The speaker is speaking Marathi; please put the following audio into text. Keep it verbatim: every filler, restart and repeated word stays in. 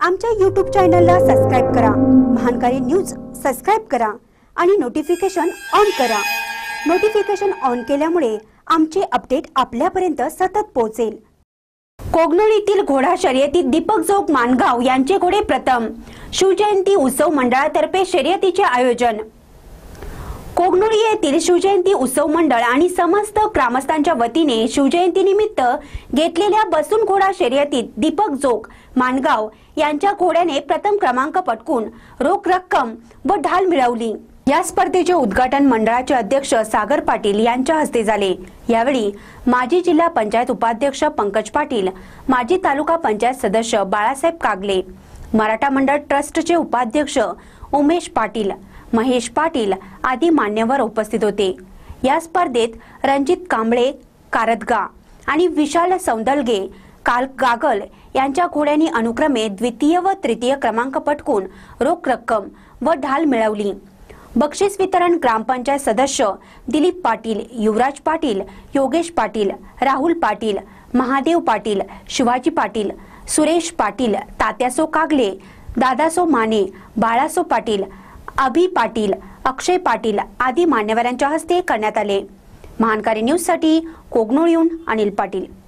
आमच्या यूट्यूब चॅनलला सबस्क्राइब करा, महानकारी न्यूज सबस्क्राइब करा आणि नोटिफिकेशन ऑन करा। नोटिफिकेशन ऑन केल्यामुळे आमचे अपडेट आपल्यापर्यंत सतत पोहोचेल। कोगनोळीतील घोडा शर्यतीत दीपक जोग मानगाव यांचे घोडे प्रथम। शिवजयंती उत्सव मंडळातर्फे शर्यतीचे आयोजन। कोगनोळी येथील शिवजयंती उत्सव मंडळ आणि समस्त ग्रामस्थांच्या वतीने शिवजयंती निमित्त घेतलेल्या बसून घोडा शर्यतीत दीपक जोग मानगाव यांच्या घोड्याने प्रथम क्रमांक पटकून रोख रक्कम व ढाल मिळवली। या स्पर्धेचे उद्घाटन मंडळाचे अध्यक्ष सागर पाटील यांच्या हस्ते झाले। यावेळी माजी जिल्हा पंचायत उपाध्यक्ष पंकज पाटील, माजी तालुका पंचायत सदस्य बाळासाहेब कागले, मराठा मंडळ ट्रस्टचे उपाध्यक्ष उमेश पाटील, महेश पाटील आदी मान्यवर उपस्थित होते। या स्पर्धेत रणजित कांबळे कारदगा आणि विशाल सौंदलगे काल गागल यांच्या घोड्यांनी अनुक्रमे द्वितीय व तृतीय क्रमांक पटकून रोख रक्कम व ढाल मिळवली। बक्षीस वितरण ग्रामपंचायत सदस्य दिलीप पाटील, युवराज पाटील, योगेश पाटील, राहुल पाटील, महादेव पाटील, शिवाजी पाटील, सुरेश पाटील, तात्यासो कागले, दादासो माने, बाळासो पाटील, अभि पाटील, अक्षय पाटील आदी मान्यवरांच्या हस्ते करण्यात आले। महानकारी न्यूज साठी कोगनोळीहून अनिल पाटील।